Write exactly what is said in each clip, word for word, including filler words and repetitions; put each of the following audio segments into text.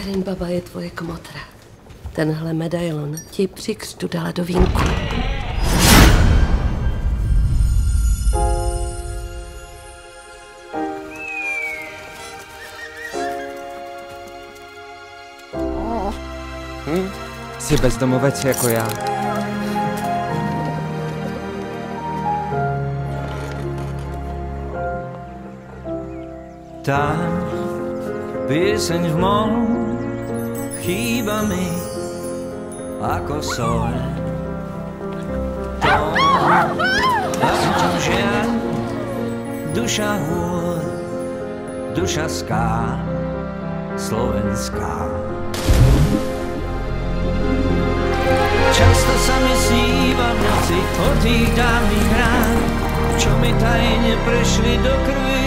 Kateřin baba je tvoje kmotra. Tenhle medailon ti při křtu dala do vínku. Hm? Jsi bezdomovec jako já. Tá pieseň v mohu chýba mi ako sol. To, čo žiaľ, duša hôr, duša ská, slovenská. Často sa mi sníva v noci o tých dávnych rán, čo mi tajne prešli do krvi.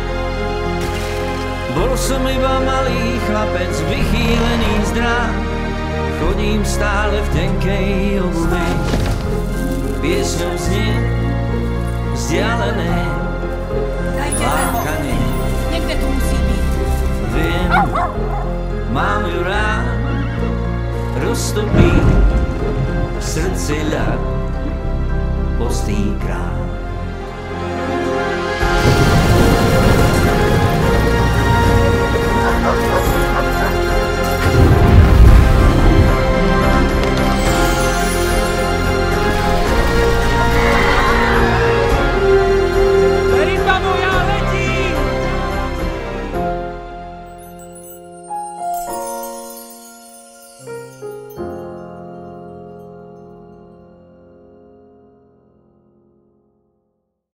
Bol som iba malý chlapec, vychýlený z drát, chodím stále v tenkej obuvi. Piesňou znie vzdialené lákanie. Niekde tu musí byť. Viem, mám ju rád, roztopí v srdci ľad postý krát.